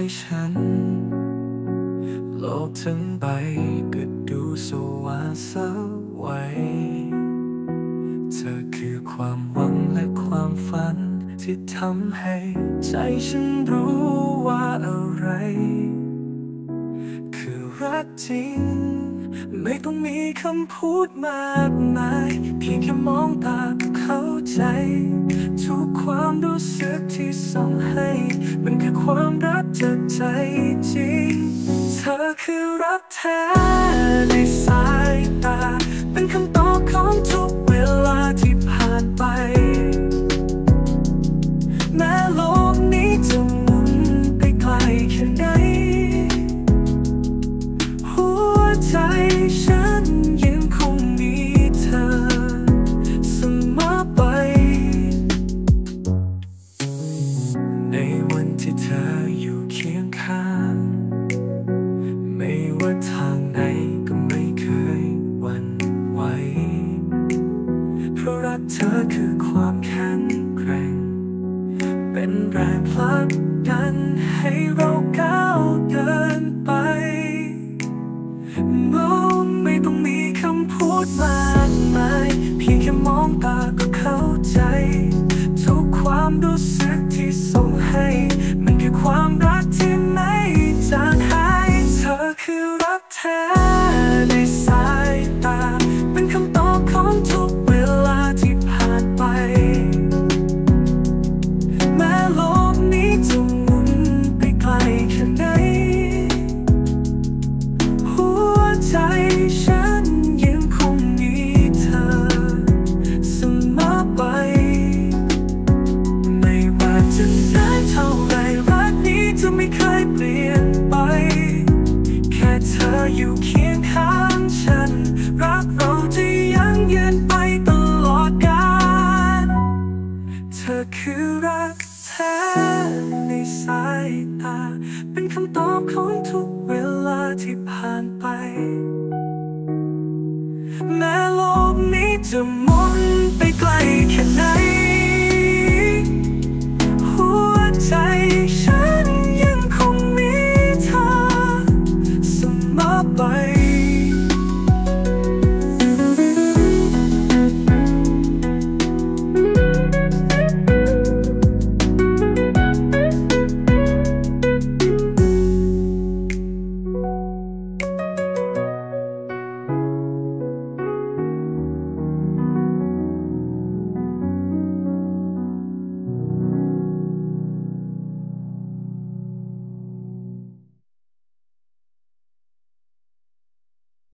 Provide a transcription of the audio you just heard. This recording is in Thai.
ฉันโลกทั้งใบก็ดูสว่างสวัยเธอคือความหวังและความฝันที่ทำให้ใจฉันรู้ว่าอะไรคือรักจริงไม่ต้องมีคำพูดมากมายเพียงแค่มองตาก็เข้าใจทุกความรู้สึกที่ส่งให้มันคือความรักจากใจจริงเธอคือรักแท้ในสายตาเป็นคำตอบของทุกเวลาที่ผ่านไปแม้โลกนี้จะหมุนไปไกลแค่ไหนหัวใจฉันยังคงมีเธอเสมอไปในวันที่เธออยู่เคียงข้างไม่ว่าทางไหนก็ไม่เคยหวั่นไหวเพราะรักเธอคือความแข็งแกร่งเป็นแรงผลักดันให้เราก้าวเดินไปไม่ต้องมีคำพูดมา